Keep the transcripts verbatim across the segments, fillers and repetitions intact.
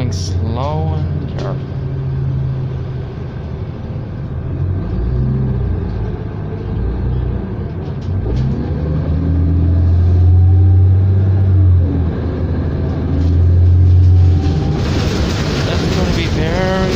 going slow and careful. That's going to be very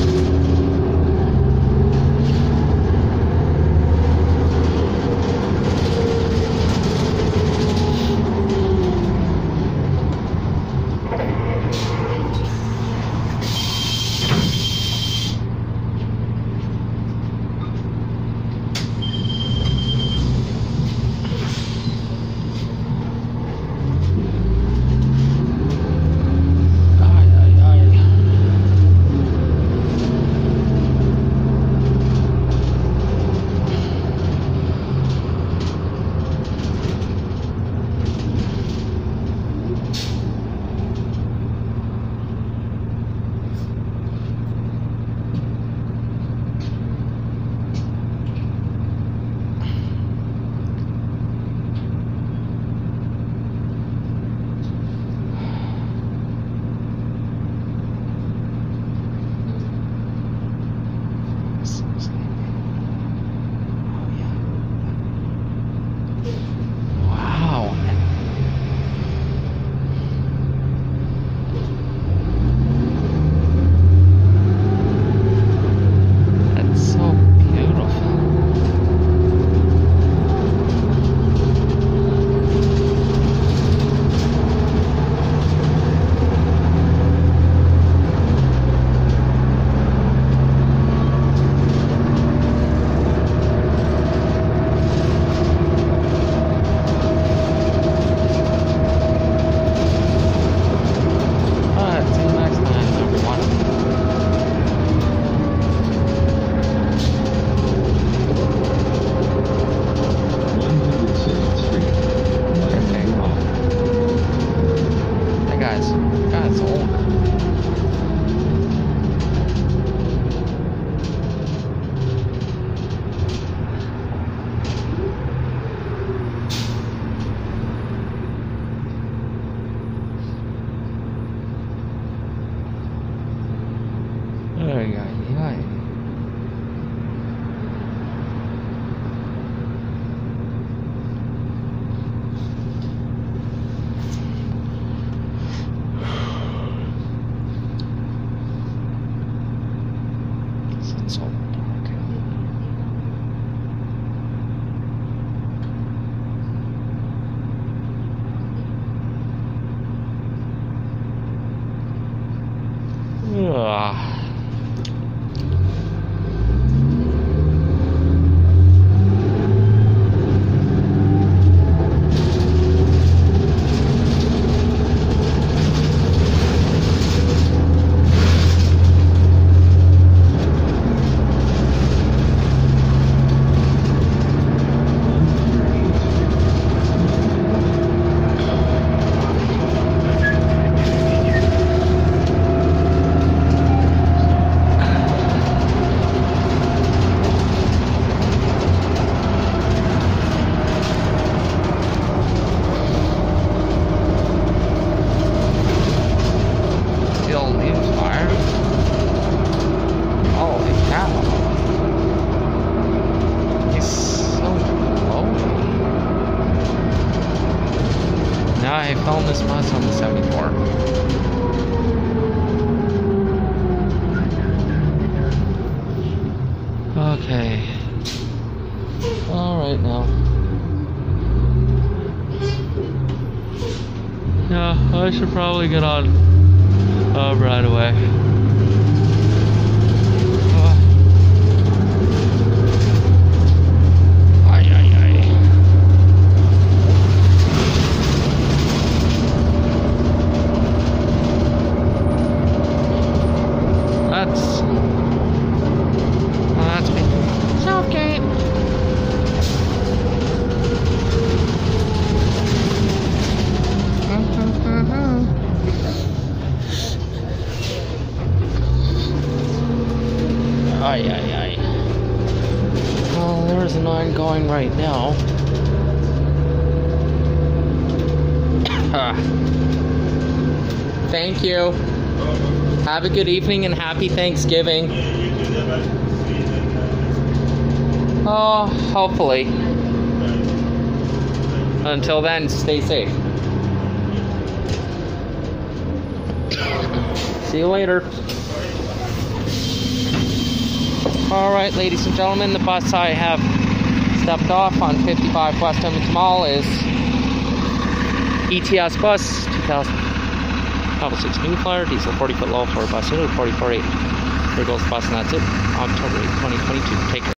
I found this mouse on the seventy-four. Okay. Alright now. Yeah, I should probably get on uh, right away. Ay, ay, ay. Well, there's an ongoing right now. Thank you. Have a good evening and happy Thanksgiving. Oh, hopefully. Until then, stay safe. See you later. Alright, ladies and gentlemen, the bus I have stepped off on fifty-five West Edmonton Mall is E T S bus two thousand six New Flyer, diesel forty foot low floor bus, forty-four eight. There goes the bus, and that's it. October eighth, twenty twenty-two. Take care.